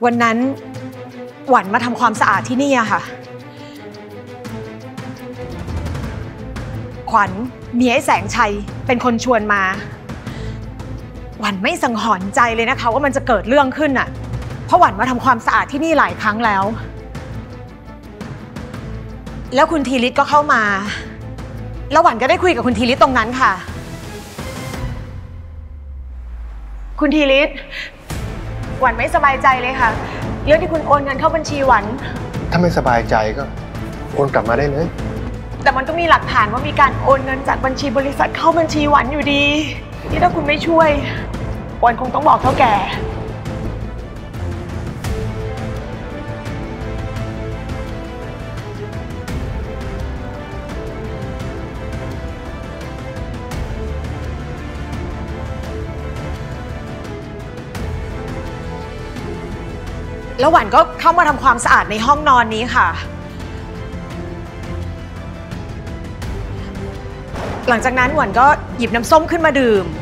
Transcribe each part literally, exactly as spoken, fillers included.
วันนั้นหวันมาทำความสะอาดที่นี่อะค่ะขวัญเมียไอ้แสงชัยเป็นคนชวนมาหวันไม่สังหรณ์ใจเลยนะคะว่ามันจะเกิดเรื่องขึ้นอะเพราะหวันมาทำความสะอาดที่นี่หลายครั้งแล้วแล้วคุณธีฤทธิ์ก็เข้ามาแล้วหวันก็ได้คุยกับคุณธีฤทธิ์ตรงนั้นค่ะคุณธีฤทธิ์หวันไม่สบายใจเลยค่ะเรื่องที่คุณโอนเงินเข้าบัญชีหวันถ้าไม่สบายใจก็โอนกลับมาได้เลยแต่มันก็มีหลักฐานว่ามีการโอนเงินจากบัญชีบริษัทเข้าบัญชีหวันอยู่ดีที่ถ้าคุณไม่ช่วยหวันคงต้องบอกเท่าแก่แล้วหวันก็เข้ามาทำความสะอาดในห้องนอนนี้ค่ะหลังจากนั้นหวันก็หยิบน้ำส้มขึ้นมาดื่ม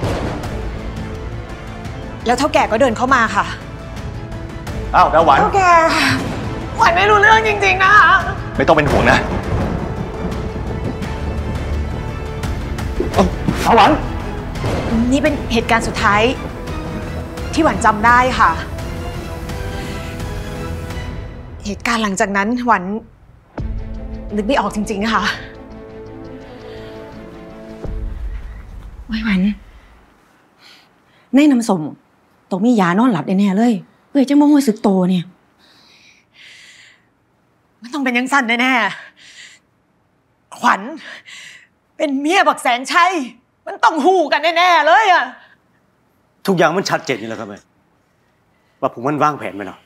แล้วเท่าแก่ก็เดินเข้ามาค่ะอ้าวดาหวันเท่าแก่หวันไม่รู้เรื่องจริงๆนะคะไม่ต้องเป็นห่วงนะดาหวันนี่เป็นเหตุการณ์สุดท้ายที่หวันจำได้ค่ะเหตุการณ์หลังจากนั้นหวันนึกไม่ออกจริงๆค่ะไว้หวันในน้ำส้มต้องมียานอนหลับแน่ๆเลยเอ้ยจังบ่รู้สึกโตเนี่ยมันต้องเป็นยังสั่นแน่ๆขวัญเป็นเมียบักแสงชัยมันต้องหูกันแน่ๆเลยอะทุกอย่างมันชัดเจนนี่แหละครับแม่ว่าผมมันวางแผนไว้เนาะ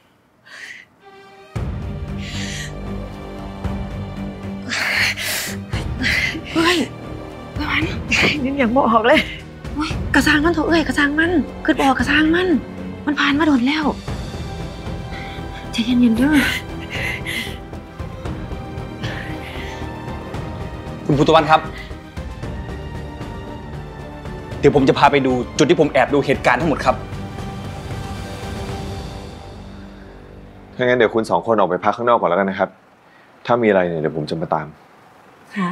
เฮ้ยไว้หวันนี่ยังบอกออกเลยโอ้ยกระซังมันเถอะเอ้ยกระซังมันขึ้นบอกกระซังมันมันผ่านมาโดนแล้วใจเย็นๆเด้อคุณภูตะวันครับเดี๋ยวผมจะพาไปดูจุดที่ผมแอบดูเหตุการณ์ทั้งหมดครับถ้างั้นเดี๋ยวคุณสองคนออกไปพักข้างนอกก่อนแล้วกันนะครับถ้ามีอะไรเนี่ยเดี๋ยวผมจะมาตามค่ะ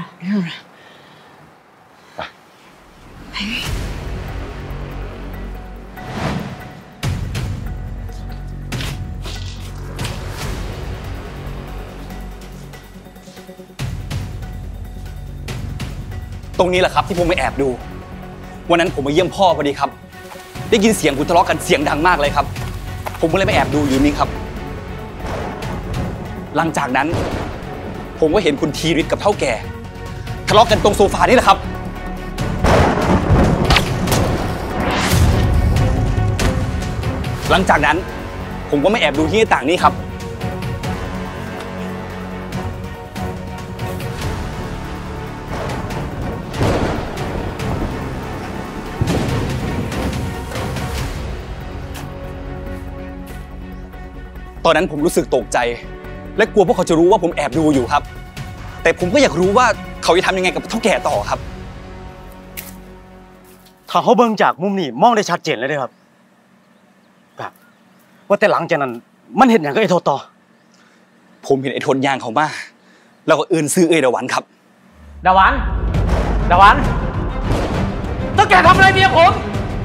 ตรงนี้แหละครับที่ผมไปแอบดูวันนั้นผมมาเยี่ยมพ่อพอดีครับได้ยินเสียงคุณทะเลาะกันเสียงดังมากเลยครับผมก็เลยไปแอบดูอยู่นี่ครับหลังจากนั้นผมก็เห็นคุณธีฤทธิ์กับเฒ่าแก่ทะเลาะกันตรงโซฟานี่แหละครับหลังจากนั้นผมก็ไม่แอบดูที่หน้าต่างนี้ครับตอนนั้นผมรู้สึกตกใจและกลัวพวกเขาจะรู้ว่าผมแอบดูอยู่ครับแต่ผมก็อยากรู้ว่าเขาจะทำยังไงกับเฒ่าแก่ต่อครับถ้าเขาเบิ่งจากมุมนี้มองได้ชัดเจนเลยครับครับว่าแต่หลังจากนั้นมันเห็นอย่างก็ไอ้โทต่อผมเห็นไอ้ทนยางเขามาแล้วก็เอื้อนซื้อเอ้ยดาหวันครับดาหวันดาหวันเฒ่าแก่ทำอะไรเมียผม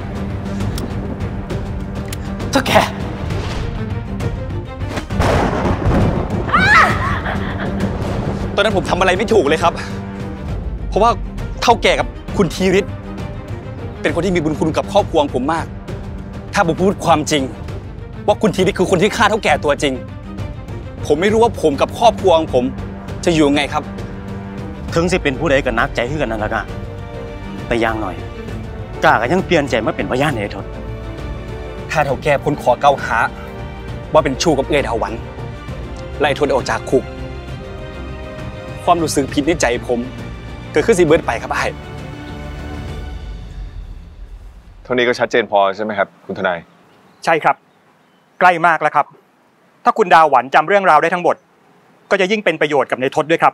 เฒ่าแก่ตอนนั้นผมทำอะไรไม่ถูกเลยครับเพราะว่าเฒ่าแก่กับคุณธีฤทธิ์เป็นคนที่มีบุญคุณกับครอบครัวผมมากถ้าผมพูดความจริงว่าคุณธีฤทธิ์คือคนที่ฆ่าเฒ่าแก่ตัวจริงผมไม่รู้ว่าผมกับครอบครัวของผมจะอยู่ยังไงครับถึงสิเป็นผู้ใดก็นักใจขึ้นกันนั่นแหละกันแต่อย่างหน่อยกล้าก็ยังเปลี่ยนใจมาเป็นพยานในทศถ้าเฒ่าแก่พ้นขอเกล่าวหาว่าเป็นชู้กับเอ้ยดาหวันไล่ทนออกจากคุกความรู้สึกผิดในใจผมเกิดขึ้นสิเบิร์ดไปครับไอ้เท่านี้ก็ชัดเจนพอใช่ไหมครับคุณทนายใช่ครับใกล้มากแล้วครับถ้าคุณดาหวันจำเรื่องราวได้ทั้งหมดก็จะยิ่งเป็นประโยชน์กับในทศด้วยครับ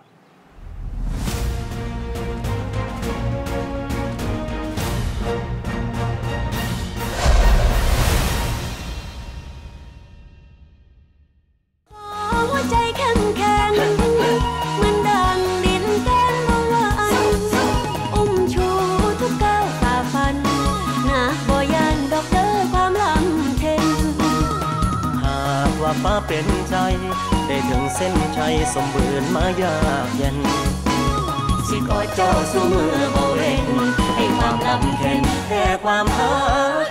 ว่าฟ้าเป็นใจได้ถึงเส้นชัยสมบูรณ์มายากเย็นสิกอดเจ้าสู้มือบ่เว้นให้ความลำเค็นแค่ความหา